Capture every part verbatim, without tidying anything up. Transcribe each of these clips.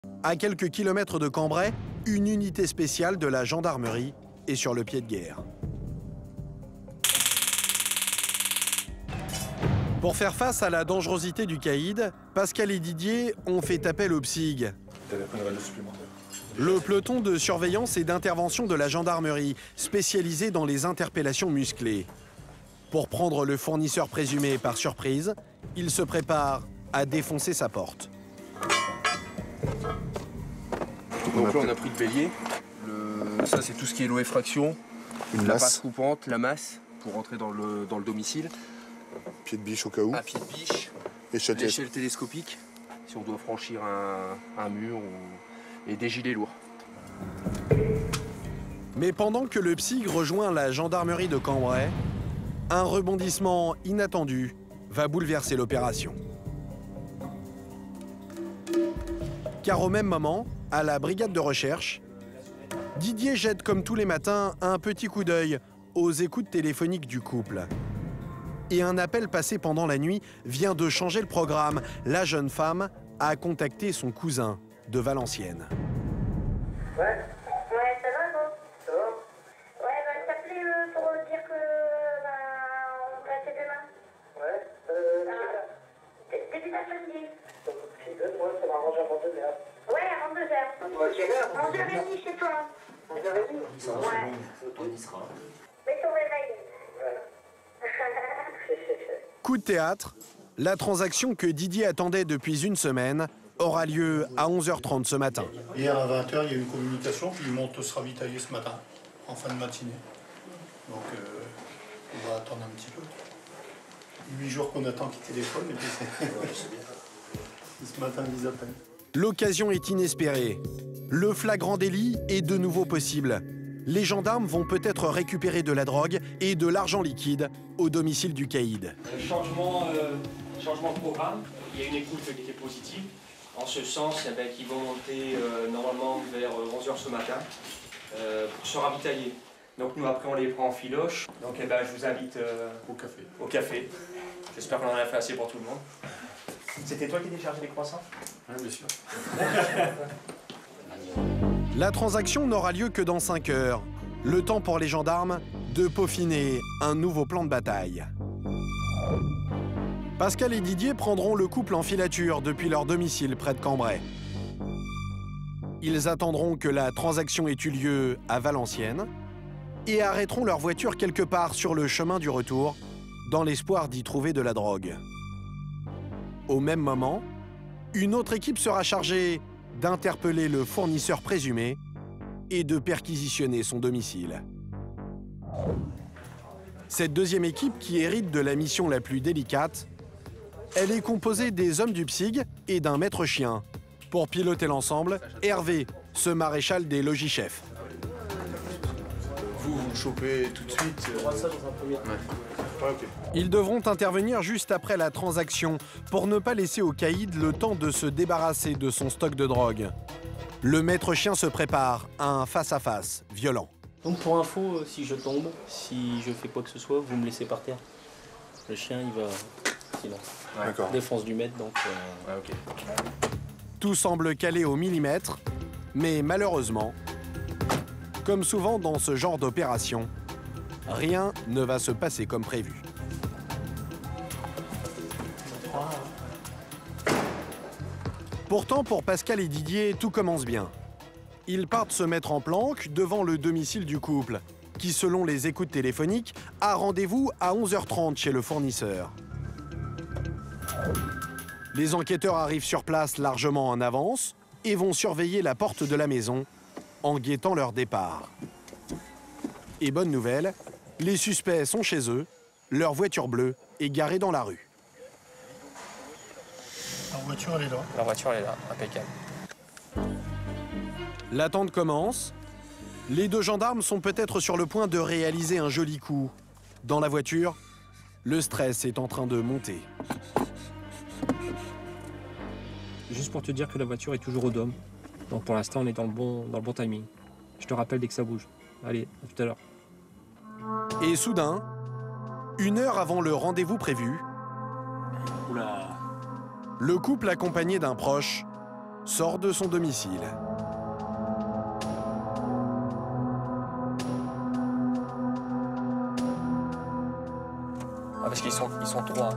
À quelques kilomètres de Cambrai, une unité spéciale de la gendarmerie est sur le pied de guerre. Pour faire face à la dangerosité du caïd, Pascal et Didier ont fait appel au P S I G. Le peloton de surveillance et d'intervention de la gendarmerie, spécialisé dans les interpellations musclées. Pour prendre le fournisseur présumé par surprise, il se prépare à défoncer sa porte. Donc là, on a pris le bélier. Le... Ça, c'est tout ce qui est l'eau effraction, Une la masse. passe coupante, la masse, pour rentrer dans le, dans le domicile. Pied de biche au cas où. Un pied de biche, Échelle télé- l'échelle télescopique, si on doit franchir un, un mur, ou... et des gilets lourds. Mais pendant que le P S I G rejoint la gendarmerie de Cambrai, un rebondissement inattendu va bouleverser l'opération. Car au même moment, à la brigade de recherche, Didier jette comme tous les matins un petit coup d'œil aux écoutes téléphoniques du couple. Et un appel passé pendant la nuit vient de changer le programme. La jeune femme a contacté son cousin de Valenciennes. Ouais. Ouais, ça va, non? Ça va. Ouais, bah, je t'appelais euh, pour dire que, bah, on passait demain. Ouais, euh, ah, début d'après-midi. Moi, ça m'arrange à vingt-deux heures. Ouais, à vingt-deux heures. Ouais, quelle heure? onze heures trente chez toi. onze heures trente? Ouais. Mets ton réveil. Ouais. Coup de théâtre, la transaction que Didier attendait depuis une semaine aura lieu à onze heures trente ce matin. Hier à vingt heures, il y a eu une communication, puis ils montent se ravitailler ce matin, en fin de matinée. Donc euh, on va attendre un petit peu. Huit jours qu'on attend qu'ils téléphonent, et puis c'est... ce matin, ils appellent. L'occasion est inespérée. Le flagrant délit est de nouveau possible. Les gendarmes vont peut-être récupérer de la drogue et de l'argent liquide au domicile du caïd. Changement, euh, changement de programme, il y a une écoute qui était positive. En ce sens, eh ben, qu'ils vont monter euh, normalement vers onze heures ce matin euh, pour se ravitailler. Donc nous après on les prend en filoche. Donc eh ben, je vous invite euh, Au café. au café. J'espère qu'on en a fait assez pour tout le monde. C'était toi qui déchargeais les croissants? Oui, bien sûr. La transaction n'aura lieu que dans cinq heures. Le temps pour les gendarmes de peaufiner un nouveau plan de bataille. Pascal et Didier prendront le couple en filature depuis leur domicile près de Cambrai. Ils attendront que la transaction ait eu lieu à Valenciennes et arrêteront leur voiture quelque part sur le chemin du retour dans l'espoir d'y trouver de la drogue. Au même moment, une autre équipe sera chargée d'interpeller le fournisseur présumé et de perquisitionner son domicile. Cette deuxième équipe, qui hérite de la mission la plus délicate, elle est composée des hommes du P S I G et d'un maître chien. Pour piloter l'ensemble, Hervé, ce maréchal des logis-chefs. Vous, vous chopez tout de suite. euh, Ouais. Ouais, ok. Ils devront intervenir juste après la transaction pour ne pas laisser au caïd le temps de se débarrasser de son stock de drogue. Le maître chien se prépare à un face-à-face violent. Donc pour info, euh, si je tombe, si je fais quoi que ce soit, vous me laissez par terre. Le chien, il va... Sinon, D'accord. défense du maître, donc... euh, Ouais, ok. Tout semble calé au millimètre, mais malheureusement, comme souvent dans ce genre d'opération, rien ne va se passer comme prévu. Pourtant, pour Pascal et Didier, tout commence bien. Ils partent se mettre en planque devant le domicile du couple, qui, selon les écoutes téléphoniques, a rendez-vous à onze heures trente chez le fournisseur. Les enquêteurs arrivent sur place largement en avance et vont surveiller la porte de la maison en guettant leur départ. Et bonne nouvelle, les suspects sont chez eux, leur voiture bleue est garée dans la rue. La voiture, elle est là. La voiture elle est là, impeccable. L'attente commence. Les deux gendarmes sont peut-être sur le point de réaliser un joli coup. Dans la voiture, le stress est en train de monter. Juste pour te dire que la voiture est toujours au dôme. Donc pour l'instant on est dans le bon, dans le bon timing. Je te rappelle dès que ça bouge. Allez, à tout à l'heure. Et soudain, une heure avant le rendez-vous prévu, Oula. le couple accompagné d'un proche sort de son domicile. Ah, parce qu'ils sont, ils sont trois.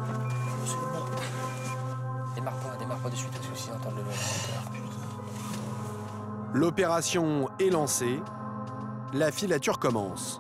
Démarre pas, démarre pas de suite, parce que sinon entendent le nom. L'opération est lancée. La filature commence.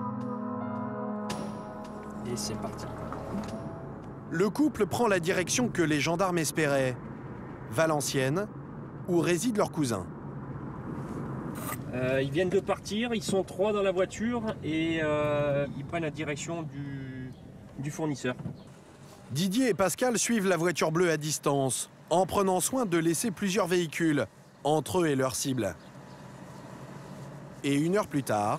Et c'est parti. Le couple prend la direction que les gendarmes espéraient. Valenciennes, où réside leur cousin. Euh, ils viennent de partir, ils sont trois dans la voiture et euh, ils prennent la direction du, du fournisseur. Didier et Pascal suivent la voiture bleue à distance, en prenant soin de laisser plusieurs véhicules entre eux et leur cible. Et une heure plus tard,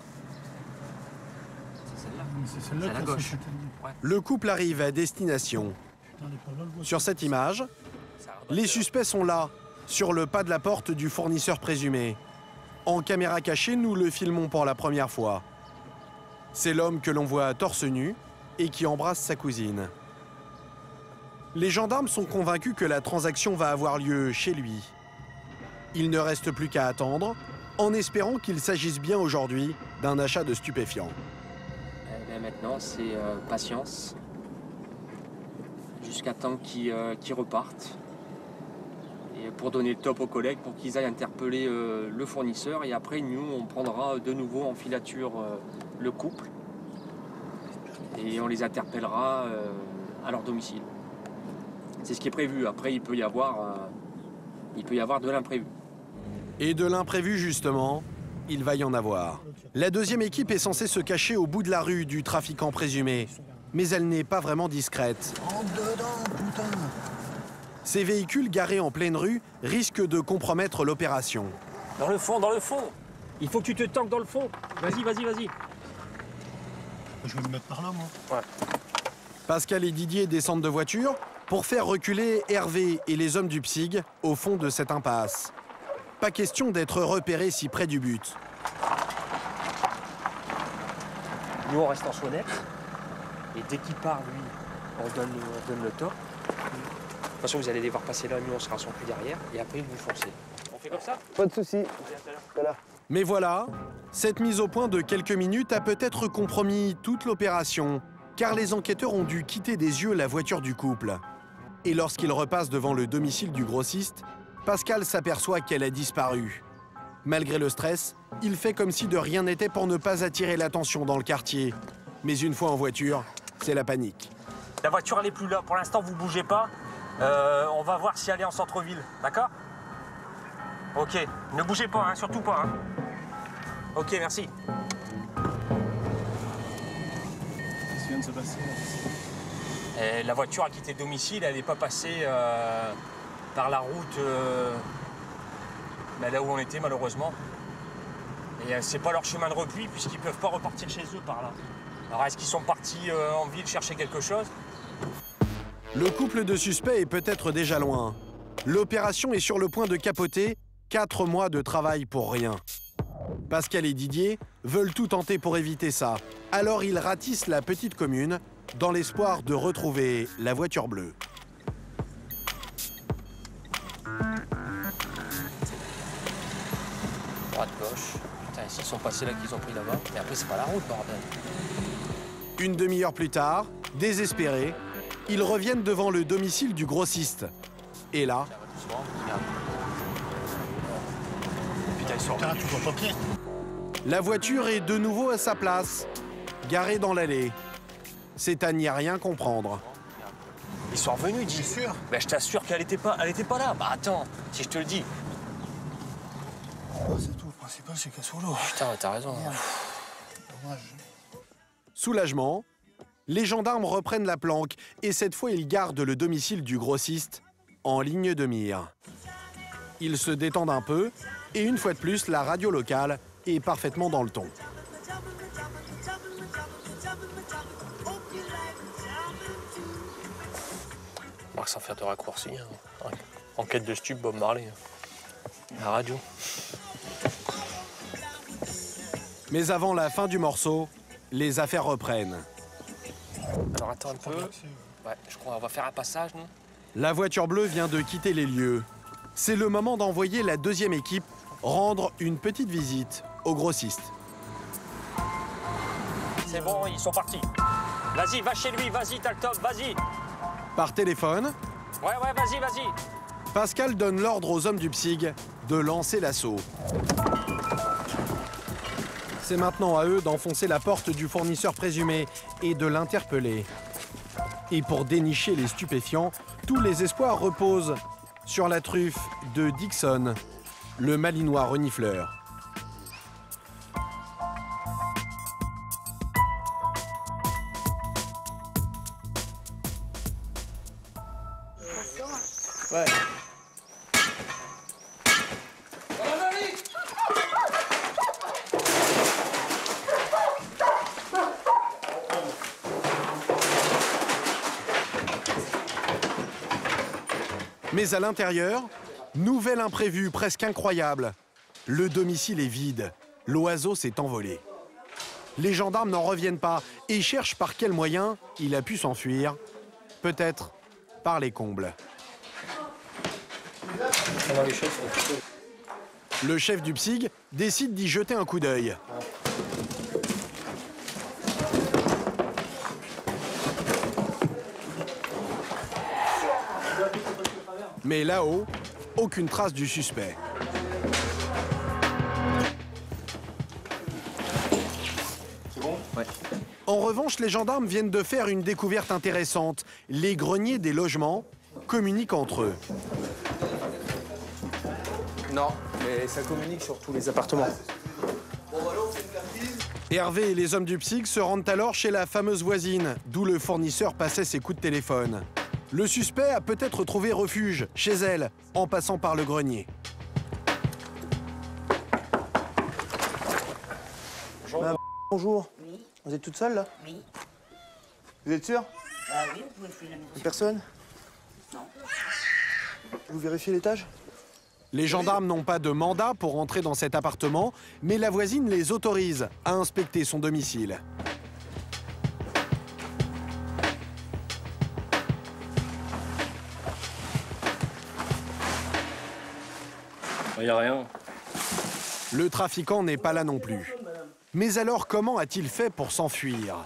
C'est celle-là C'est à qui la a gauche. fait- le couple arrive à destination. Putain, elle est pas là, le voiture. Sur cette image, les suspects sont là, sur le pas de la porte du fournisseur présumé. En caméra cachée, nous le filmons pour la première fois. C'est l'homme que l'on voit torse nu et qui embrasse sa cousine. Les gendarmes sont convaincus que la transaction va avoir lieu chez lui. Il ne reste plus qu'à attendre, en espérant qu'il s'agisse bien aujourd'hui d'un achat de stupéfiants. Eh bien, maintenant, c'est euh, patience. Jusqu'à temps qu'ils euh, qu'ils repartent. Et pour donner le top aux collègues, pour qu'ils aillent interpeller euh, le fournisseur. Et après, nous, on prendra de nouveau en filature euh, le couple. Et on les interpellera euh, à leur domicile. C'est ce qui est prévu. Après, il peut y avoir, euh, il peut y avoir de l'imprévu. Et de l'imprévu, justement, il va y en avoir. La deuxième équipe est censée se cacher au bout de la rue du trafiquant présumé. Mais elle n'est pas vraiment discrète. Rentre dedans, putain. Ces véhicules garés en pleine rue risquent de compromettre l'opération. Dans le fond, dans le fond. Il faut que tu te tanques dans le fond. Vas-y, vas-y, vas-y. Je vais me mettre par là, moi. Pascal et Didier descendent de voiture pour faire reculer Hervé et les hommes du P S I G au fond de cette impasse. Pas question d'être repérés si près du but. Nous, on reste en sonnette. Et dès qu'il part, lui, on donne, on donne le top. De toute façon, vous allez les voir passer là, nous, on sera son cul derrière. Et après, vous foncez. On fait comme ça? Pas de soucis. Mais voilà, cette mise au point de quelques minutes a peut-être compromis toute l'opération, car les enquêteurs ont dû quitter des yeux la voiture du couple. Et lorsqu'ils repassent devant le domicile du grossiste, Pascal s'aperçoit qu'elle a disparu. Malgré le stress, il fait comme si de rien n'était pour ne pas attirer l'attention dans le quartier. Mais une fois en voiture, c'est la panique. La voiture, elle est plus là. Pour l'instant, vous bougez pas. Euh, on va voir si elle est en centre-ville. D'accord? Ok. Ne bougez pas, hein, surtout pas. Hein. Ok, merci. Qu'est-ce qui vient de se passer là? Et la voiture a quitté le domicile. Elle n'est pas passée euh, par la route euh, bah, là où on était, malheureusement. Et euh, c'est pas leur chemin de repli, puisqu'ils peuvent pas repartir chez eux par là. Alors, est-ce qu'ils sont partis euh, en ville chercher quelque chose? Le couple de suspects est peut-être déjà loin. L'opération est sur le point de capoter, quatre mois de travail pour rien. Pascal et Didier veulent tout tenter pour éviter ça. Alors ils ratissent la petite commune dans l'espoir de retrouver la voiture bleue. Droite, gauche. Putain, s'ils sont passés là qu'ils ont pris là-bas. Mais après, c'est pas la route, bordel. Une demi-heure plus tard, désespérés, ils reviennent devant le domicile du grossiste. Et là, Doucement, regarde. Putain, ils sont Putain, tu vois pas bien. la voiture est de nouveau à sa place, garée dans l'allée. C'est à n'y rien comprendre. Ils sont revenus, dis. C'est sûr. Ben, je t'assure qu'elle était pas, elle était pas là. Bah attends, si je te le dis. Oh, c'est tout. Le principal, c'est qu'elle soit là. Putain, t'as raison. Dommage. Soulagement, les gendarmes reprennent la planque et cette fois ils gardent le domicile du grossiste en ligne de mire. Ils se détendent un peu et une fois de plus, la radio locale est parfaitement dans le ton. Marc, sans faire de raccourci. Hein. Enquête de stup, Bob Marley. La radio. Mais avant la fin du morceau, les affaires reprennent. Alors attends un peu. Ouais, je crois qu'on va faire un passage, nous. La voiture bleue vient de quitter les lieux. C'est le moment d'envoyer la deuxième équipe rendre une petite visite au grossiste. C'est bon, ils sont partis. Vas-y, va chez lui, vas-y, t'as le top, vas-y. Par téléphone, Ouais, ouais, vas-y, vas-y. Pascal donne l'ordre aux hommes du P S I G de lancer l'assaut. C'est maintenant à eux d'enfoncer la porte du fournisseur présumé et de l'interpeller. Et pour dénicher les stupéfiants, tous les espoirs reposent sur la truffe de Dixon, le malinois renifleur. Ouais. Mais à l'intérieur, nouvel imprévu presque incroyable. Le domicile est vide. L'oiseau s'est envolé. Les gendarmes n'en reviennent pas et cherchent par quel moyen il a pu s'enfuir. Peut-être par les combles. Le chef du P S I G décide d'y jeter un coup d'œil. Mais là-haut, aucune trace du suspect. C'est bon? Ouais. En revanche, les gendarmes viennent de faire une découverte intéressante. Les greniers des logements communiquent entre eux. Non, mais ça communique sur tous les appartements. Hervé et les hommes du P S I G se rendent alors chez la fameuse voisine, d'où le fournisseur passait ses coups de téléphone. Le suspect a peut-être trouvé refuge chez elle, en passant par le grenier. Bonjour. Bah, bonjour. Oui. Vous êtes toute seule, là? Oui. Vous êtes sûre? Ah oui, vous pouvez fouiller la maison. Personne? Non. Vous vérifiez l'étage? Les gendarmes n'ont pas de mandat pour entrer dans cet appartement, mais la voisine les autorise à inspecter son domicile. Il n'y a rien. Le trafiquant n'est pas là non plus. Mais alors, comment a-t-il fait pour s'enfuir?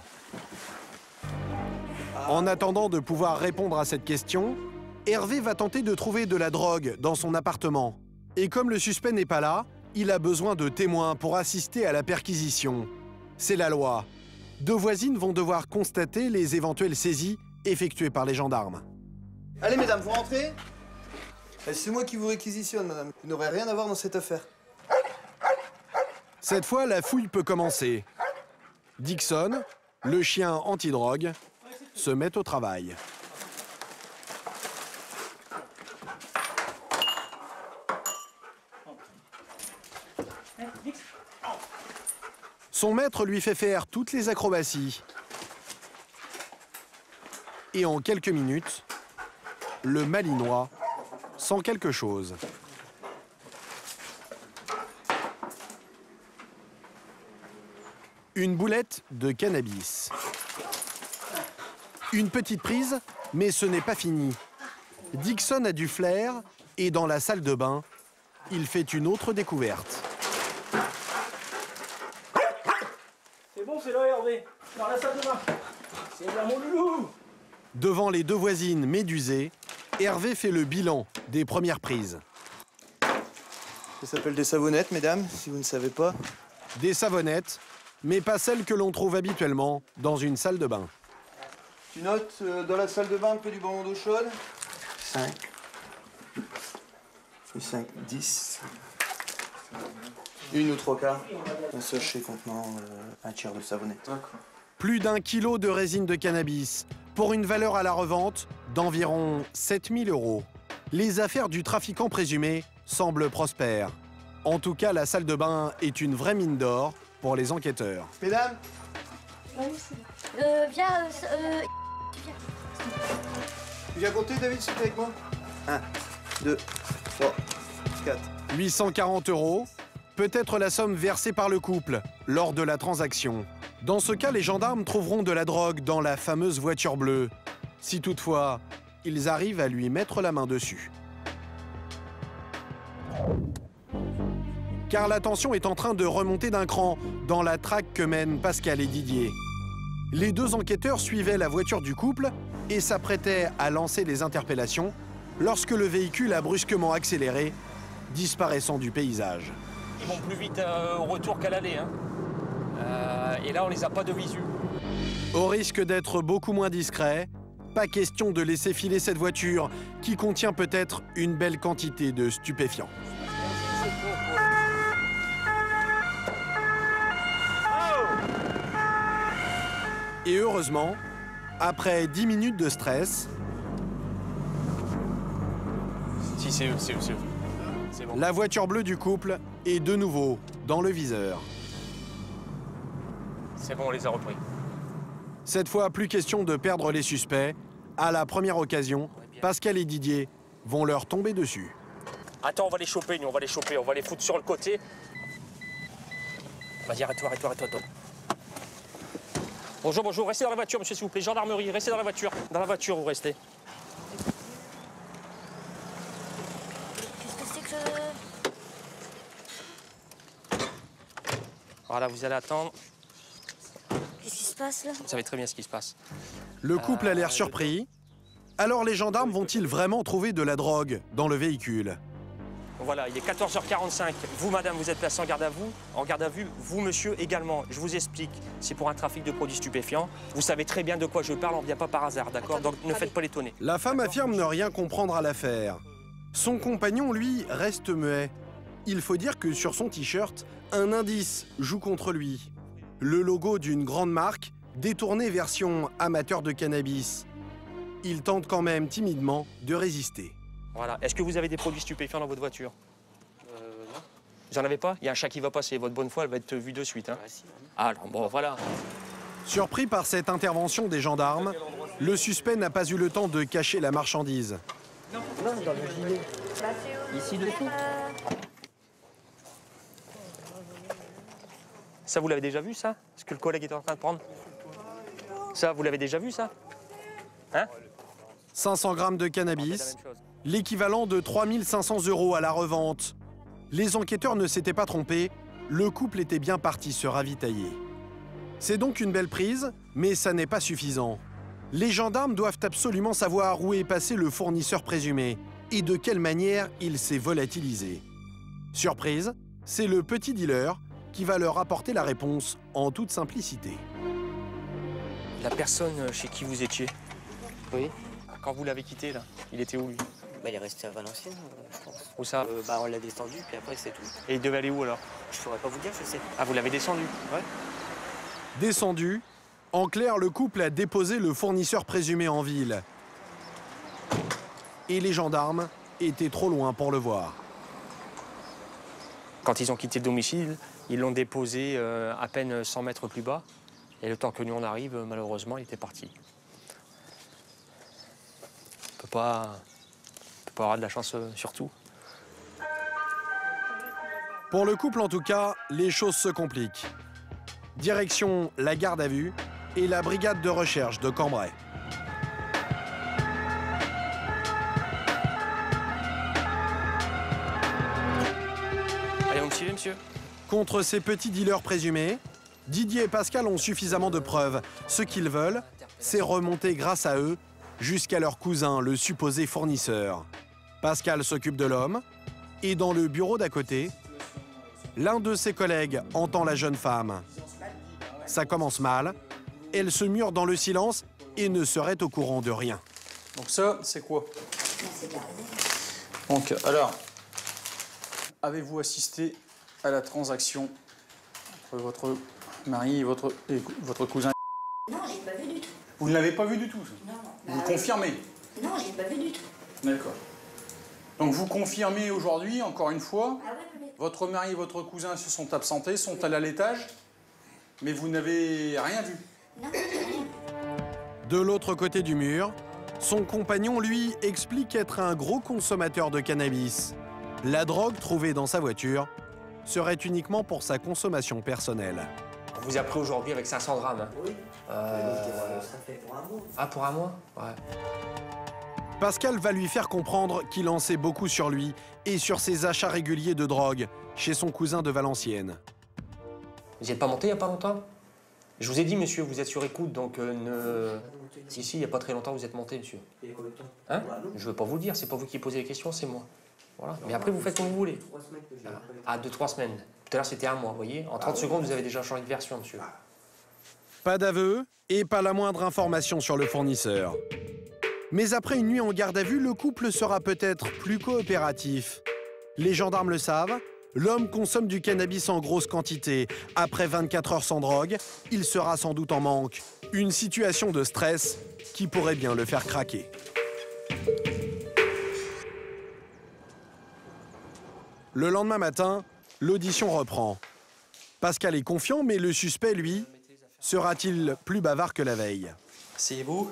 En attendant de pouvoir répondre à cette question, Hervé va tenter de trouver de la drogue dans son appartement. Et comme le suspect n'est pas là, il a besoin de témoins pour assister à la perquisition. C'est la loi. Deux voisines vont devoir constater les éventuelles saisies effectuées par les gendarmes. Allez, mesdames, vous rentrez? C'est moi qui vous réquisitionne, madame. Vous n'aurez rien à voir dans cette affaire. Cette fois, la fouille peut commencer. Dixon, le chien antidrogue, se met au travail. Son maître lui fait faire toutes les acrobaties. Et en quelques minutes, le malinois sent quelque chose. Une boulette de cannabis. Une petite prise, mais ce n'est pas fini. Dixon a du flair et dans la salle de bain, il fait une autre découverte. C'est bon, c'est là, Hervé. Dans la salle de bain. C'est là, mon loulou. Devant les deux voisines médusées, Hervé fait le bilan des premières prises. Ça s'appelle des savonnettes, mesdames, si vous ne savez pas. Des savonnettes, mais pas celles que l'on trouve habituellement dans une salle de bain. Tu notes euh, dans la salle de bain un peu du bonbon d'eau chaude? cinq. cinq, dix. Une ou trois quarts. Un sachet contenant euh, un tiers de savonnette. Plus d'un kilo de résine de cannabis, pour une valeur à la revente d'environ sept mille euros. Les affaires du trafiquant présumé semblent prospères. En tout cas, la salle de bain est une vraie mine d'or pour les enquêteurs. Mesdames, Oui, c'est bon. Euh, viens, euh, euh, viens. tu viens compter, David, s'il te plaît, avec moi? un, deux, trois, quatre. huit cent quarante euros, peut-être la somme versée par le couple lors de la transaction. Dans ce cas, les gendarmes trouveront de la drogue dans la fameuse voiture bleue, si toutefois ils arrivent à lui mettre la main dessus. car la tension est en train de remonter d'un cran dans la traque que mènent Pascal et Didier. Les deux enquêteurs suivaient la voiture du couple et s'apprêtaient à lancer les interpellations lorsque le véhicule a brusquement accéléré, disparaissant du paysage. Ils vont plus vite euh, au retour qu'à l'aller. Hein. Euh, et là, on les a pas de visu. Au risque d'être beaucoup moins discret, pas question de laisser filer cette voiture qui contient peut-être une belle quantité de stupéfiants. Et heureusement, après dix minutes de stress, Si, c'est eux, c'est eux, c'est eux. C'est bon. la voiture bleue du couple est de nouveau dans le viseur. C'est bon, on les a repris. Cette fois, plus question de perdre les suspects. À la première occasion, Pascal et Didier vont leur tomber dessus. Attends, on va les choper, nous, on va les choper, on va les foutre sur le côté. Vas-y, arrête-toi, arrête-toi, arrête-toi. arrête-toi. Bonjour, bonjour, restez dans la voiture, monsieur, s'il vous plaît. Gendarmerie, restez dans la voiture. Dans la voiture, vous restez. Qu'est-ce que c'est que... Voilà, vous allez attendre. Qu'est-ce qui se passe, là? Vous savez très bien ce qui se passe. Le couple a l'air surpris. Alors les gendarmes vont-ils vraiment trouver de la drogue dans le véhicule? Voilà, il est quatorze heures quarante-cinq. Vous, madame, vous êtes placée en garde à vous, en garde à vue. Vous, monsieur, également. Je vous explique. C'est pour un trafic de produits stupéfiants. Vous savez très bien de quoi je parle. On ne vient pas par hasard, d'accord? Donc ne faites pas l'étonner. La femme affirme ne rien comprendre à l'affaire. Son compagnon, lui, reste muet. Il faut dire que sur son t-shirt, un indice joue contre lui. Le logo d'une grande marque, détourné version amateur de cannabis. Il tente quand même timidement de résister. Voilà. Est-ce que vous avez des produits stupéfiants dans votre voiture? Euh, non. Vous en avez pas? Il y a un chat qui va passer. Votre bonne foi, elle va être vue de suite. Hein. Ah, si, oui. Ah, alors, bon, voilà. Surpris par cette intervention des gendarmes, le suspect n'a pas eu le temps de cacher la marchandise. Non, dans le gilet. Ici, dessous. Ça, vous l'avez déjà vu, ça? Ce que le collègue est en train de prendre? Ça, vous l'avez déjà vu, ça? Hein? cinq cents grammes de cannabis, l'équivalent de trois mille cinq cents euros à la revente. Les enquêteurs ne s'étaient pas trompés, le couple était bien parti se ravitailler. C'est donc une belle prise, mais ça n'est pas suffisant. Les gendarmes doivent absolument savoir où est passé le fournisseur présumé et de quelle manière il s'est volatilisé. Surprise, c'est le petit dealer qui va leur apporter la réponse en toute simplicité. La personne chez qui vous étiez, Oui. quand vous l'avez quitté, là, il était où, lui? Bah, il est resté à Valenciennes, je pense. Où ça? Euh, bah, on l'a descendu, puis après, c'est tout. Et il devait aller où, alors? Je saurais pas vous dire, je sais. Ah, vous l'avez descendu? Ouais. Descendu, en clair, le couple a déposé le fournisseur présumé en ville. Et les gendarmes étaient trop loin pour le voir. Quand ils ont quitté le domicile, ils l'ont déposé euh, à peine cent mètres plus bas. Et le temps que nous on arrive, malheureusement, il était parti. On peut pas, on peut pas avoir de la chance euh, sur tout. Pour le couple, en tout cas, les choses se compliquent. Direction la garde à vue et la brigade de recherche de Cambrai. Allez, vous me suivez, monsieur? Contre ces petits dealers présumés, Didier et Pascal ont suffisamment de preuves. Ce qu'ils veulent, c'est remonter grâce à eux jusqu'à leur cousin, le supposé fournisseur. Pascal s'occupe de l'homme et dans le bureau d'à côté, l'un de ses collègues entend la jeune femme. Ça commence mal, elle se mure dans le silence et ne serait au courant de rien. Donc ça, c'est quoi? C'est de la réserve. Donc, alors, avez-vous assisté à la transaction entre votre mari et votre, et votre cousin? Non, j'ai pas vu du tout. Vous ne l'avez pas vu du tout, ça? Non, non. Vous Bah, confirmez? Non, j'ai pas vu du tout. D'accord. Donc vous confirmez aujourd'hui, encore une fois, Ah ouais, mais... votre mari et votre cousin se sont absentés, sont allés à l'étage, mais vous n'avez rien vu. Non, j'ai rien vu. De l'autre côté du mur, son compagnon, lui, explique être un gros consommateur de cannabis. La drogue trouvée dans sa voiture serait uniquement pour sa consommation personnelle. On vous a pris aujourd'hui avec cinq cents grammes. Hein. Oui. Euh... Ça fait pour un mois. Ah, pour un mois? Ouais. Pascal va lui faire comprendre qu'il en sait beaucoup sur lui et sur ses achats réguliers de drogue chez son cousin de Valenciennes. Vous n'êtes pas monté il n'y a pas longtemps? Je vous ai dit, monsieur, vous êtes sur écoute, donc euh, ne... Si, si, il n'y a pas très longtemps, vous êtes monté, monsieur. Il y a combien de temps? Hein? Je ne veux pas vous le dire, c'est pas vous qui posez les questions, c'est moi. Voilà. Mais après, vous faites comme vous voulez. Ah, deux, trois semaines. Tout à l'heure, c'était un mois, vous voyez. En trente secondes, vous avez déjà changé de version, monsieur. Pas d'aveu et pas la moindre information sur le fournisseur. Mais après une nuit en garde à vue, le couple sera peut-être plus coopératif. Les gendarmes le savent, l'homme consomme du cannabis en grosse quantité. Après vingt-quatre heures sans drogue, il sera sans doute en manque. Une situation de stress qui pourrait bien le faire craquer. Le lendemain matin, l'audition reprend. Pascal est confiant, mais le suspect, lui, sera-t-il plus bavard que la veille? Asseyez-vous.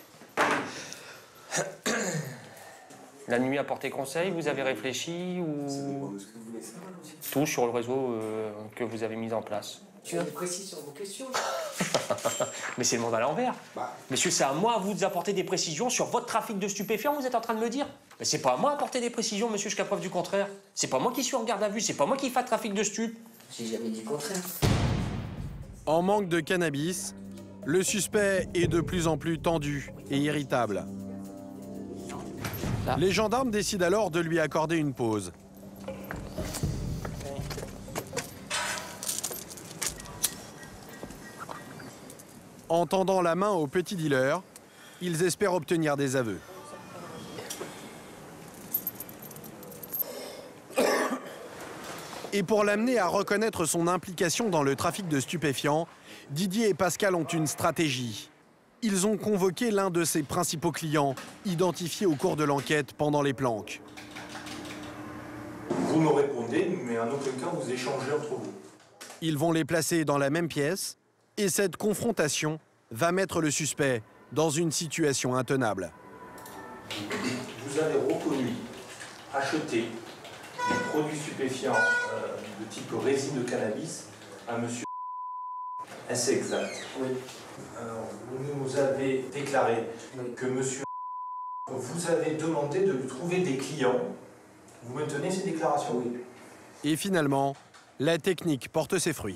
La nuit a porté conseil, vous avez réfléchi ou... Tout sur le réseau euh, que vous avez mis en place. Tu es précis sur vos questions. Mais c'est le monde à l'envers. Bah. Monsieur, c'est à moi à vous d'apporter des précisions sur votre trafic de stupéfiants, vous êtes en train de me dire? Mais c'est pas à moi d'apporter des précisions, monsieur, jusqu'à preuve du contraire. C'est pas moi qui suis en garde à vue, c'est pas moi qui fais trafic de stup. J'ai jamais dit le contraire. En manque de cannabis, le suspect est de plus en plus tendu et irritable. Là. Les gendarmes décident alors de lui accorder une pause. En tendant la main au petit dealer, ils espèrent obtenir des aveux. Et pour l'amener à reconnaître son implication dans le trafic de stupéfiants, Didier et Pascal ont une stratégie. Ils ont convoqué l'un de ses principaux clients, identifié au cours de l'enquête pendant les planques. Vous me répondez, mais en aucun cas vous échangez entre vous. Ils vont les placer dans la même pièce, et cette confrontation va mettre le suspect dans une situation intenable. Vous avez reconnu acheter des produits stupéfiants euh, de type résine de cannabis à monsieur. Est-ce exact? Oui. Alors, vous nous avez déclaré Oui. que monsieur vous avez demandé de lui trouver des clients. Vous maintenez ces déclarations? Oui. Et finalement, la technique porte ses fruits.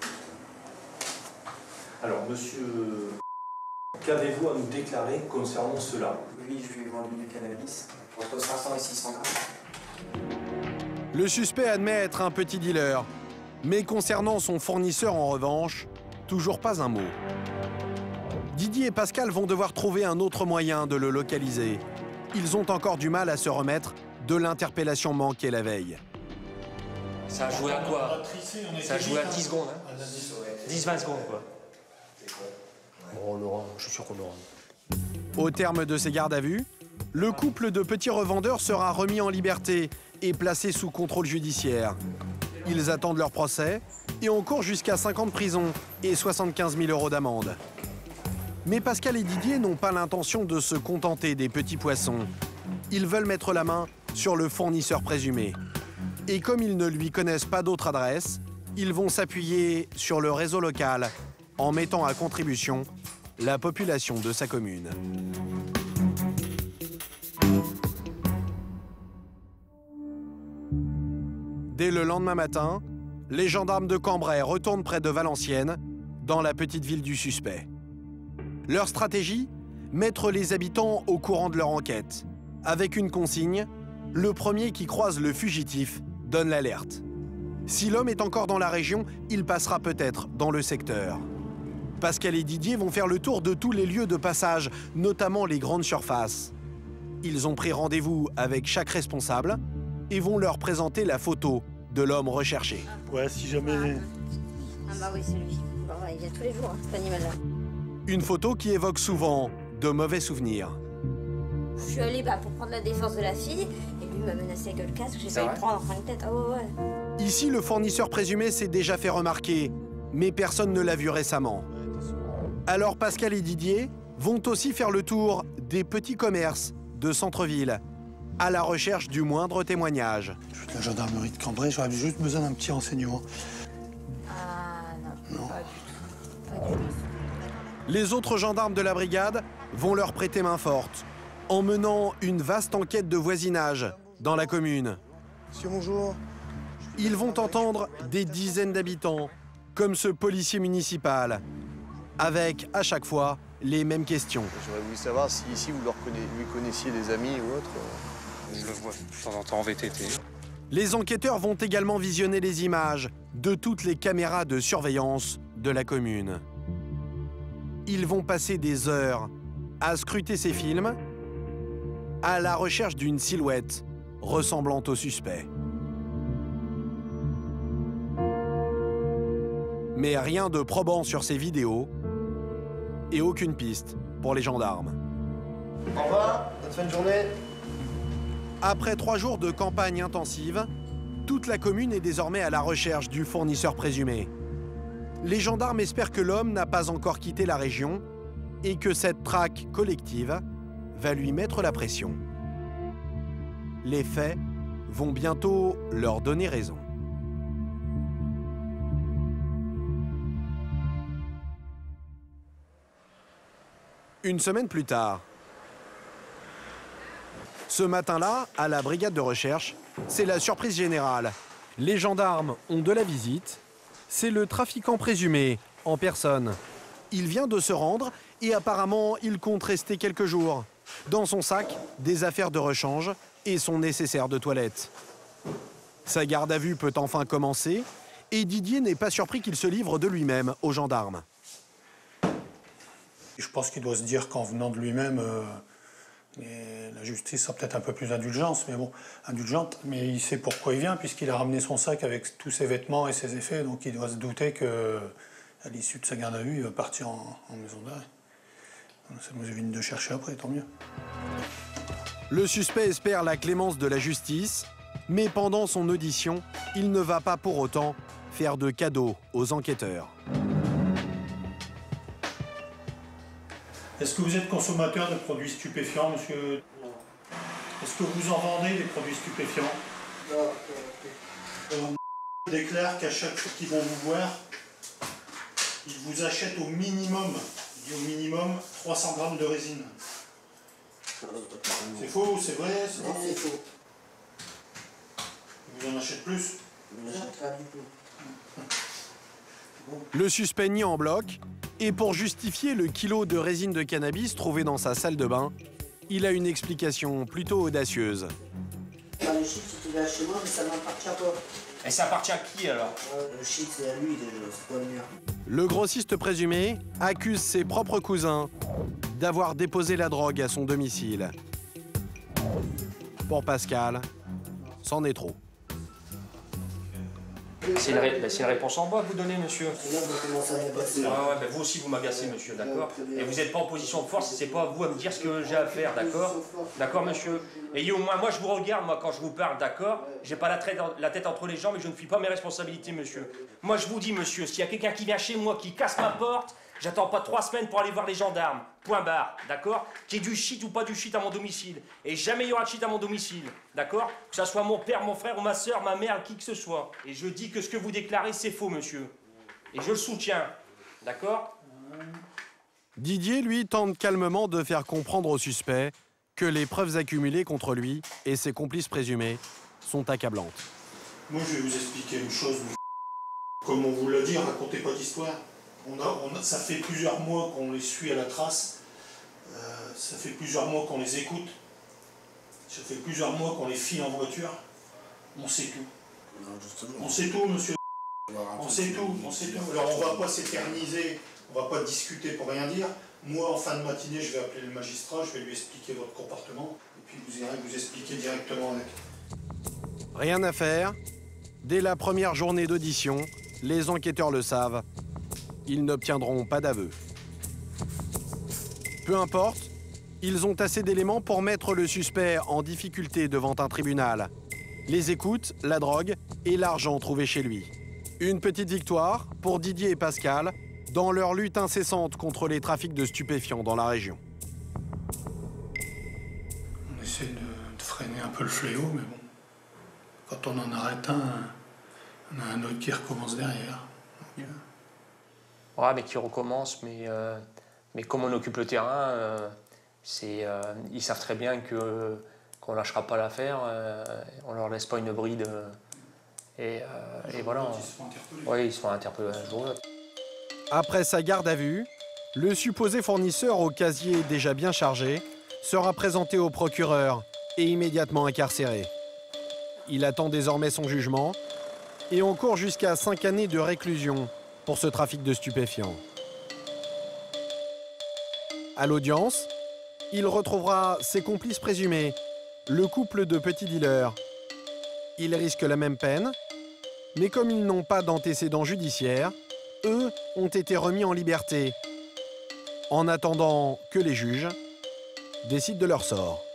Alors, monsieur, qu'avez-vous à nous déclarer concernant cela? Lui, je lui ai vendu du cannabis entre cinq cents et six cents grammes. Le suspect admet être un petit dealer, mais concernant son fournisseur en revanche, toujours pas un mot. Didier et Pascal vont devoir trouver un autre moyen de le localiser. Ils ont encore du mal à se remettre de l'interpellation manquée la veille. Ça a joué à quoi? Ça a joué à dix secondes, hein? dix vingt secondes, quoi. Bon, on l'aura, je suis sûr qu'on l'aura. Au terme de ces gardes à vue, le couple de petits revendeurs sera remis en liberté et placé sous contrôle judiciaire. Ils attendent leur procès et encourent jusqu'à cinq ans de prison et soixante-quinze mille euros d'amende. Mais Pascal et Didier n'ont pas l'intention de se contenter des petits poissons. Ils veulent mettre la main sur le fournisseur présumé. Et comme ils ne lui connaissent pas d'autre adresse, ils vont s'appuyer sur le réseau local en mettant à contribution la population de sa commune. Dès le lendemain matin, les gendarmes de Cambrai retournent près de Valenciennes, dans la petite ville du suspect. Leur stratégie ? Mettre les habitants au courant de leur enquête. Avec une consigne, le premier qui croise le fugitif donne l'alerte. Si l'homme est encore dans la région, il passera peut-être dans le secteur. Pascal et Didier vont faire le tour de tous les lieux de passage, notamment les grandes surfaces. Ils ont pris rendez-vous avec chaque responsable et vont leur présenter la photo de l'homme recherché. Ouais, si jamais... Ah bah oui, c'est lui. Bon, ouais, il vient tous les jours, hein, cet animal-là. Une photo qui évoque souvent de mauvais souvenirs. Je suis allée bah, pour prendre la défense de la fille, et lui m'a menacé avec le casque, j'ai failli le prendre en fin de tête. Ah ouais, ouais. Ici, le fournisseur présumé s'est déjà fait remarquer, mais personne ne l'a vu récemment. Alors Pascal et Didier vont aussi faire le tour des petits commerces de centre-ville, à la recherche du moindre témoignage. Je suis de la gendarmerie de Cambrai, j'aurais juste besoin d'un petit renseignement. Ah non, Non. pas du tout. Pas du tout. Les autres gendarmes de la brigade vont leur prêter main forte. en menant une vaste enquête de voisinage dans la commune. Monsieur, bonjour. Ils vont entendre des dizaines d'habitants, comme ce policier municipal, avec, à chaque fois, les mêmes questions. J'aurais voulu savoir si ici vous leur conna... lui connaissiez des amis ou autre. Je le vois de temps en temps en V T T. Les enquêteurs vont également visionner les images de toutes les caméras de surveillance de la commune. Ils vont passer des heures à scruter ces films à la recherche d'une silhouette ressemblant au suspect. Mais rien de probant sur ces vidéos et aucune piste pour les gendarmes. Au revoir, bonne fin de journée. Après trois jours de campagne intensive, toute la commune est désormais à la recherche du fournisseur présumé. Les gendarmes espèrent que l'homme n'a pas encore quitté la région et que cette traque collective va lui mettre la pression. Les faits vont bientôt leur donner raison. Une semaine plus tard, ce matin-là, à la brigade de recherche, c'est la surprise générale. Les gendarmes ont de la visite. C'est le trafiquant présumé, en personne. Il vient de se rendre et apparemment, il compte rester quelques jours. Dans son sac, des affaires de rechange et son nécessaire de toilette. Sa garde à vue peut enfin commencer et Didier n'est pas surpris qu'il se livre de lui-même aux gendarmes. Je pense qu'il doit se dire qu'en venant de lui-même, euh, et la justice sera peut-être un peu plus indulgente, mais bon, indulgente, mais il sait pourquoi il vient, puisqu'il a ramené son sac avec tous ses vêtements et ses effets, donc il doit se douter qu'à l'issue de sa garde à vue, il va partir en, en maison d'arrêt. Ça nous évite de chercher après, tant mieux. Le suspect espère la clémence de la justice, mais pendant son audition, il ne va pas pour autant faire de cadeaux aux enquêteurs. Est-ce que vous êtes consommateur de produits stupéfiants, monsieur? Non. Est-ce que vous en vendez des produits stupéfiants? Non. On déclare qu'à chaque fois qu'ils vont vous voir, ils vous achètent au minimum, au minimum trois cents grammes de résine. C'est faux ou c'est vrai? Non, c'est faux. Vous en achetez plus? Je n'achète pas du tout. Le suspect nie en bloc. Et pour justifier le kilo de résine de cannabis trouvé dans sa salle de bain, il a une explication plutôt audacieuse. Le shit, c'était là chez moi, mais ça m'appartient pas. Et ça appartient à qui alors? Le shit, c'est à lui déjà, c'est pas le mien. Le grossiste présumé accuse ses propres cousins d'avoir déposé la drogue à son domicile. Pour Pascal, c'en est trop. C'est une, ré... ben, une réponse en bas que vous donnez, monsieur. Là, vous commencez à m'agacer. Ah ouais, ben vous aussi, vous m'agacez, monsieur, d'accord? Et vous n'êtes pas en position de force, c'est pas à vous à me dire ce que j'ai à faire, d'accord? D'accord, monsieur? Et au moins, moi, je vous regarde, moi, quand je vous parle, d'accord? J'ai pas la, traite, la tête entre les jambes et je ne fuis pas mes responsabilités, monsieur. Moi, je vous dis, monsieur, s'il y a quelqu'un qui vient chez moi, qui casse ma porte, j'attends pas trois semaines pour aller voir les gendarmes. Point barre, d'accord? Qu'il y ait du shit ou pas du shit à mon domicile. Et jamais il y aura de shit à mon domicile, d'accord? Que ça soit mon père, mon frère ou ma soeur, ma mère, qui que ce soit. Et je dis que ce que vous déclarez, c'est faux, monsieur. Et je le soutiens, d'accord? Didier, lui, tente calmement de faire comprendre au suspect que les preuves accumulées contre lui et ses complices présumés sont accablantes. Moi, je vais vous expliquer une chose. Comme on vous l'a dit, racontez pas d'histoire. On a, on a, ça fait plusieurs mois qu'on les suit à la trace, euh, ça fait plusieurs mois qu'on les écoute, ça fait plusieurs mois qu'on les file en voiture, on sait tout. Non, justement. On sait tout, monsieur. On sait tout, on sait tout. Alors on va pas s'éterniser, on va pas discuter pour rien dire. Moi, en fin de matinée, je vais appeler le magistrat, je vais lui expliquer votre comportement, et puis vous irez vous expliquer directement avec. Rien à faire. Dès la première journée d'audition, les enquêteurs le savent. Ils n'obtiendront pas d'aveu. Peu importe, ils ont assez d'éléments pour mettre le suspect en difficulté devant un tribunal. Les écoutes, la drogue et l'argent trouvés chez lui. Une petite victoire pour Didier et Pascal dans leur lutte incessante contre les trafics de stupéfiants dans la région. On essaie de, de freiner un peu le fléau, mais bon, quand on en arrête un, on a un autre qui recommence derrière. Donc, euh... Ouais, mais qui recommence, mais, euh, mais comme on occupe le terrain, euh, Euh, ils savent très bien que, qu'on ne lâchera pas l'affaire, euh, on ne leur laisse pas une bride. Euh, et, euh, et voilà. Ils se font interpeller. Oui, ils se font interpeller un jour. Après sa garde à vue, le supposé fournisseur au casier déjà bien chargé sera présenté au procureur et immédiatement incarcéré. Il attend désormais son jugement et encourt jusqu'à cinq années de réclusion pour ce trafic de stupéfiants. À l'audience, il retrouvera ses complices présumés, le couple de petits dealers. Ils risquent la même peine, mais comme ils n'ont pas d'antécédents judiciaires, eux ont été remis en liberté, en attendant que les juges décident de leur sort.